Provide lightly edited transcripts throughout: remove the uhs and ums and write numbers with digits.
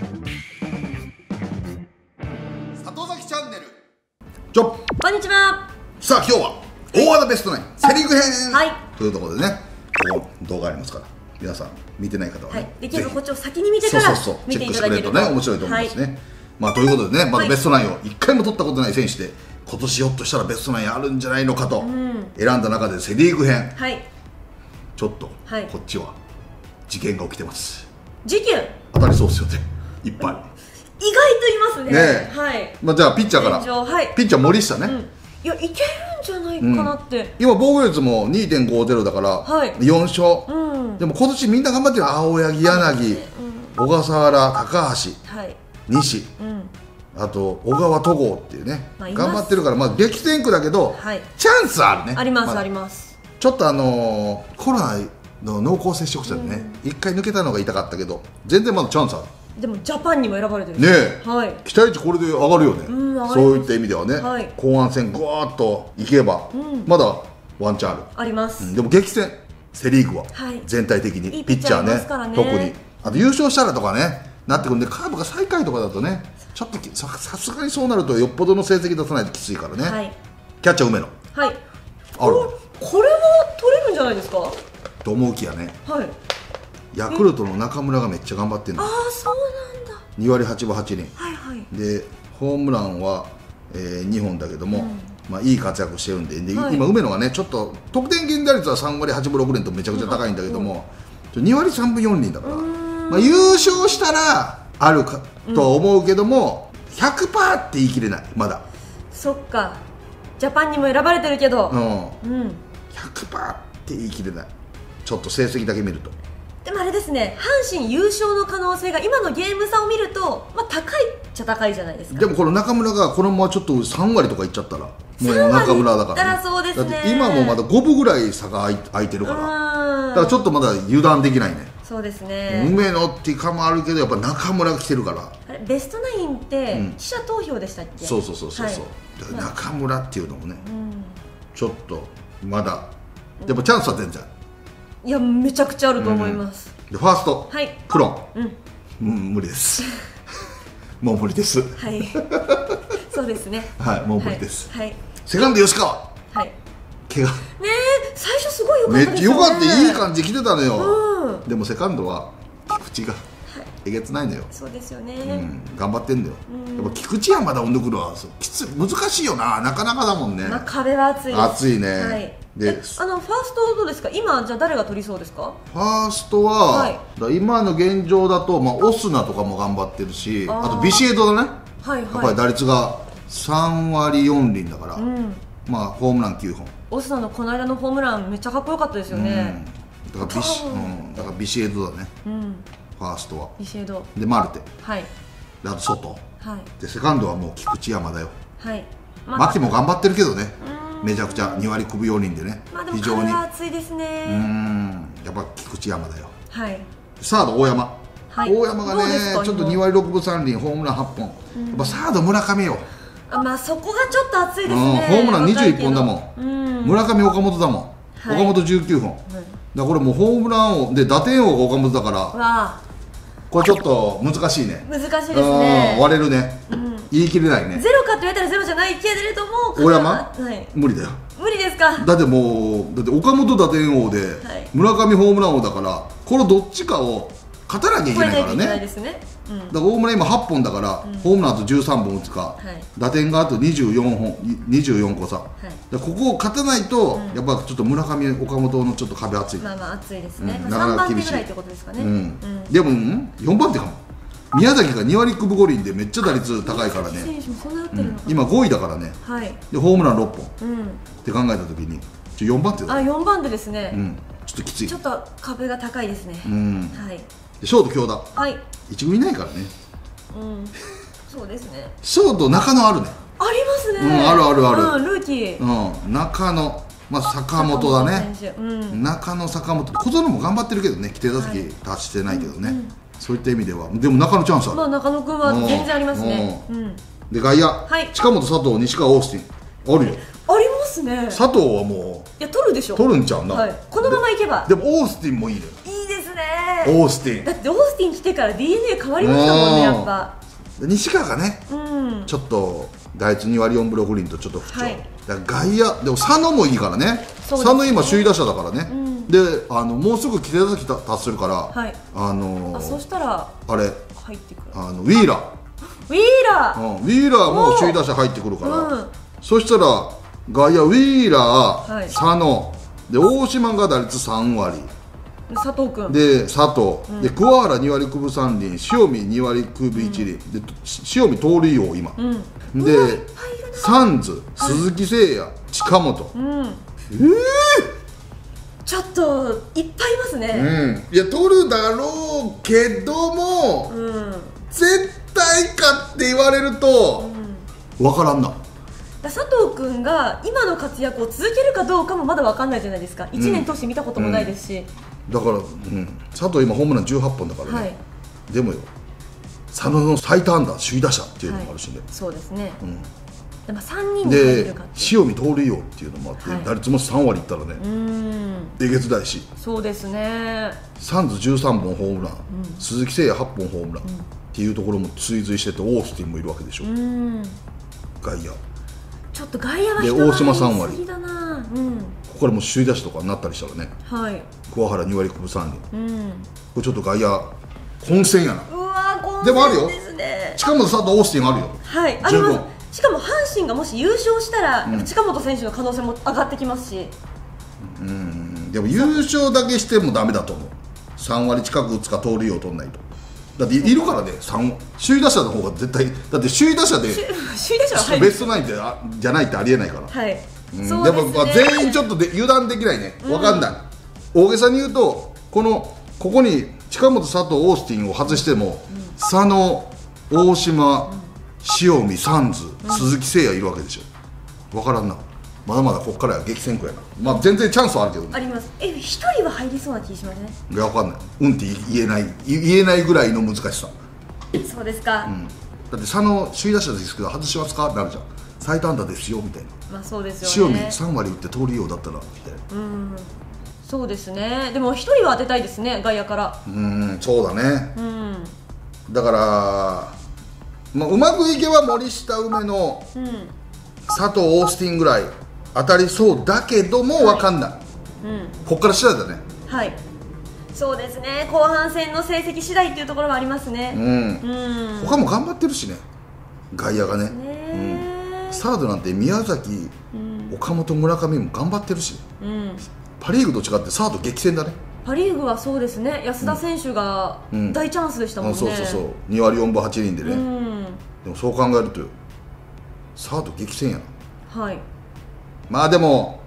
里崎チャンネル。 こんにちは。 さあ今日は大和田ベストナインセリーグ編、というところでね、ここ動画ありますから皆さん見てない方はね、 できればこっちを先に見てから見ていただけるとね面白いと思いますね。まあということでね、まだベストナインを1回も取ったことない選手で今年ひょっとしたらベストナインあるんじゃないのかと選んだ中でセリーグ編、ちょっとこっちは事件が起きてます。 事件当たりそうですよね、いっぱい。 意外といますね。 まあじゃあピッチャーから。ピッチャー森下ね。 いや、いけるんじゃないかなって。 今防御率も 2.50 だから4勝。でも今年みんな頑張ってる。青柳、柳、小笠原、高橋、西、あと小川、戸郷っていうね、頑張ってるから、まあ激戦区だけどチャンスあるね。 ありますあります。 ちょっとコロナの濃厚接触者でね、1回抜けたのが痛かったけど全然まだチャンスある。 でもジャパンにも選ばれてるねえ、期待値これで上がるよね。そういった意味ではね、後半戦ぐわーっといけばまだワンチャンあります。でも激戦、セ・リーグは全体的にピッチャーね、特にあと優勝したらとかねなってくるんで、カーブが最下位とかだとね、ちょっとさすがにそうなるとよっぽどの成績出さないときついからね。キャッチャー梅野ある。 これは取れるんじゃないですかと思うきやね。ヤクルトの中村がめっちゃ頑張ってんの。 そうなんだ。 2割8分8厘で、ホームランは2本だけども、まあいい活躍してるんで、今梅野がねちょっと得点圏打率は3割8分6厘とめちゃくちゃ高いんだけども、2割3分4厘だから、まあ優勝したらあるかとは思うけども 100% って言い切れない、まだ。そっか、 ジャパンにも選ばれてるけど 100% って言い切れない。ちょっと成績だけ見ると。 でもあれですね、阪神優勝の可能性が今のゲーム差を見ると、まあ、高いっちゃ高いじゃないですか。 でもこの中村がこのままちょっと3割とかいっちゃったらもう中村だからね。 そうですね。 だって今もまだ5分ぐらい差が開いてるから、だからちょっとまだ油断できないね。 そうですね。 梅野っていうかもあるけどやっぱ中村が来てるから。 あれベストナインって記者投票でしたっけ。 そう中村っていうのもね、ちょっとまだでもチャンスは全然。 いや、めちゃくちゃあると思います。 でファーストクロン、無理ですもう無理です。 そうですね。 もう無理です。セカンド吉川、怪我ねえ、最初すごい良かったですよね。 めっちゃ良かった、いい感じ来てたのよ。でもセカンドは菊池がえげつないのよ。 そうですよね。 頑張ってんだよ。やっぱ菊池はまだ抜くのは難しいよな、なかなかだもんね。 壁は厚いです。 厚いね。でファーストどうですか今。じゃあ誰が取りそうですか。 ファーストは今の現状だとオスナとかも頑張ってるし、あとビシエドだね。やっぱり打率が3割4厘だから、まあホームラン9本。 オスナのこの間のホームランめっちゃかっこよかったですよね。 だからビシエドだね、ファーストは。 ビシエドでマルテ、あとソトで、セカンドはもう菊池山だよ。牧も頑張ってるけどね、めちゃくちゃ2割9分4厘でね、非常に熱いですね。 やっぱ菊池山だよ。サード大山、大山がねちょっと2割6分3厘、ホームラン8本。やっぱサード村上よ。 まあそこがちょっと熱いですね。 ホームラン21本だもん。村上岡本だもん。岡本19本だ。これもうホームラン王で打点王が岡本だから、これちょっと難しいね。 難しいですね。 割れるね。言い切れないね。 ゼロかって言われたらゼロじゃないけれども、 大山無理だよ。 無理ですか。だって岡本打点王で村上ホームラン王だから、このどっちかを勝たなきゃいけないからね。だから大村今8本だから、ホームランあと13本打つか、打点があと24個さ、ここを勝たないとやっぱちょっと村上岡本のちょっと壁厚い。 厚いですね。3番手ぐらいってことですかね。 でも4番手かも。宮崎が2割9分5厘でめっちゃ打率高いからね。今5位だからね。でホームラン6本って考えた時に4番手だ。 4番手ですね。 ちょっときつい。 ちょっと壁が高いですね。 ショート京田、一軍いないからね。 そうですね。 ショート中野あるね。 ありますね。 ある。 ルーキー。 中野、坂本だね。中野、坂本、小園も頑張ってるけどね、規定打席達してないけどね。そういった意味では、でも中野チャンスある。 中野君は全然ありますね。 で外野、近本、佐藤、西川、オースティンあるよ。 ありますね。 佐藤はもういや取るでしょ。 取るんちゃうな。 このままいけば。 でもオースティンもいいね。 いいですね。 オースティン。 だってオースティン来てから DNA 変わりましたもんね、やっぱ。 西川がね、ちょっと打率2割4分6厘とちょっと不調、だから外野でも佐野もいいからね、佐野今首位打者だからね、でもうすぐ規定打席達するから、 そしたらあれ入ってくる、 ウィーラーも首位打者入ってくるから、そしたら外野ウィーラー、佐野で大島が打率3割、 佐藤君で佐藤、で桑原2割9分3厘、塩見2割9分1厘、で塩見盗塁王今、でサンズ鈴木誠也近本、 ちょっといっぱいいますね。 いや取るだろうけども、絶対かって言われると分からんな。 佐藤君が今の活躍を続けるかどうかもまだ分かんないじゃないですか。1年通して見たこともないですし、 だから、佐藤今ホームラン18本だからね、でもよ佐野の最多安打首位打者っていうのもあるしね、 そうですね、でも3人で入るかって塩見盗塁王っていうのもあって、打率も3割いったらねえげつないし、 そうですね、 サンズ13本ホームラン、鈴木誠也8本ホームランっていうところも追随してて、オースティンもいるわけでしょ、外野ちょっっと外野は人が入りすぎだな。 ここからもう首位打者とかになったりしたらね、桑原2割9分3厘、これちょっと外野混戦やな。 うわ混戦でもあるよ、 ですね。 近本さんとオースティンあるよ。 はいあります。しかも阪神がもし優勝したら、近本選手の可能性も上がってきますし、 でも優勝だけしてもダメだと思う。3割近く打つか盗塁を取らないと。だっているからね、首位打者の方が絶対、だって首位打者でベストナインじゃないってありえないから。でも全員ちょっと油断できないね、分かんない、大げさに言うとここに近本、佐藤、オースティンを外しても、佐野、大島、塩見、サンズ、鈴木誠也いるわけでしょ。分からんな、まだまだここからは激戦区やな。まあ全然チャンスはあるけどね。 あります。一人は入りそうな気しますね。 いや分かんない、って言えないぐらいの難しさ。 そうですか、 だって佐野首位打者ですけど外しますかってなるじゃん。最短打ですよみたいな。 まあそうですよね。 塩見3割打って盗塁王だったらみたいな。 そうですね。でも一人は当てたいですね、外野から。 そうだね。だからまあうまくいけば森下、梅野、佐藤、オースティンぐらい当たりそうだけども分かんない、こっから次第だね。はい、 そうですね。後半戦の成績次第っていうところはありますね。 他も頑張ってるしね、外野がね。サードなんて宮崎、岡本、村上も頑張ってるし、パ・リーグと違ってサード激戦だね。 パ・リーグはそうですね。安田選手が大チャンスでしたもんね。 そう2割4分8厘でね。でもそう考えるとサード激戦やな。はい。まあでも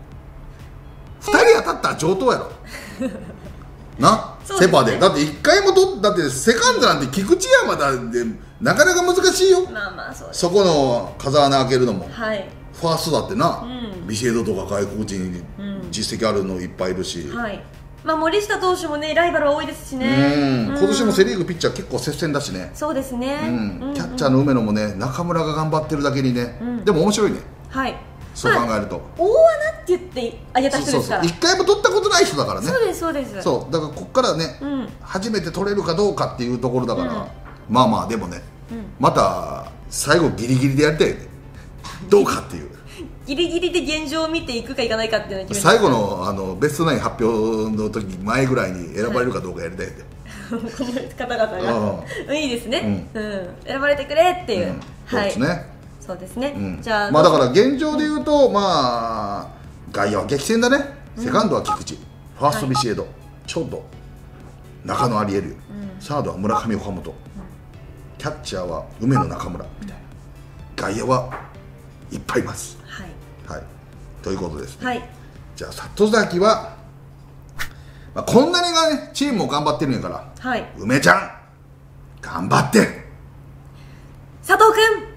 2人当たったら上等やろな、セパで。だって1回もだってセカンドなんて菊池山だでなかなか難しいよ。そこの風穴開けるのも。ファーストだってな、ビシエドとか外国人に実績あるのいっぱいいるし、 まあ森下投手もねライバル多いですしね。 今年もセ・リーグピッチャー結構接戦だしね。 そうですね。 キャッチャーの梅野もね、中村が頑張ってるだけにね、でも面白いね。そう考えると大穴って言ってあげた人ですから。 1回も取ったことない人だからね。 そうです。 そうだからここからね、初めて取れるかどうかっていうところだから、まあまあでもね、また最後ギリギリでやりたいよね、どうかっていう。 ギリギリで現状を見ていくかいかないかっていうのを決めて、 最後のベストナイン発表の時前ぐらいに選ばれるかどうかやりたいんで、 この方々がいいですね、選ばれてくれっていう、 そうですね。 そうですね。じゃあまあだから現状で言うと、まあ外野は激戦だね。セカンドは菊池、ファーストビシエド、ショート中野アリエル、サードは村上岡本、キャッチャーは梅野中村みたいな。外野はいっぱいいます。はい、ということですね。じゃあ里崎は、まあ、こんなにがねチームも頑張ってるんやから、梅ちゃん頑張って。 佐藤君